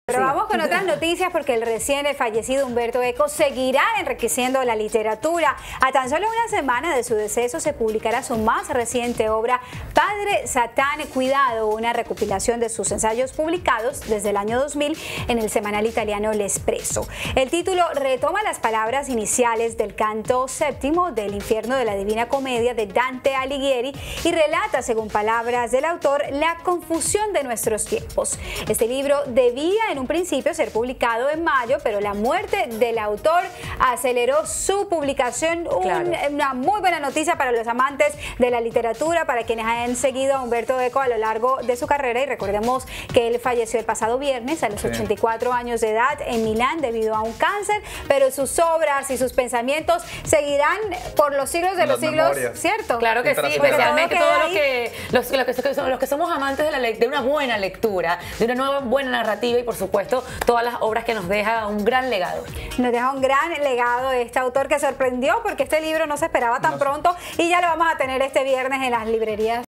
Pero vamos con otras noticias porque el recién fallecido Humberto Eco seguirá enriqueciendo la literatura. A tan solo una semana de su deceso se publicará su más reciente obra, Padre Satán, Cuidado, una recopilación de sus ensayos publicados desde el año 2000 en el semanal italiano L'Espresso. El título retoma las palabras iniciales del canto séptimo del Infierno de la Divina Comedia de Dante Alighieri y relata, según palabras del autor, la confusión de nuestros tiempos. Este libro debía en un principio ser publicado en mayo, pero la muerte del autor aceleró su publicación. Claro. Una muy buena noticia para los amantes de la literatura, para quienes han seguido a Humberto Eco a lo largo de su carrera, y recordemos que él falleció el pasado viernes a los 84 años de edad en Milán debido a un cáncer, pero sus obras y sus pensamientos seguirán por los siglos de los siglos, ¿cierto? Claro que sí, especialmente todos los que somos amantes de una buena lectura, de una nueva buena narrativa y por supuesto todas las obras que nos deja un gran legado. Nos deja un gran legado este autor que sorprendió porque este libro no se esperaba tan pronto y ya lo vamos a tener este viernes en las librerías.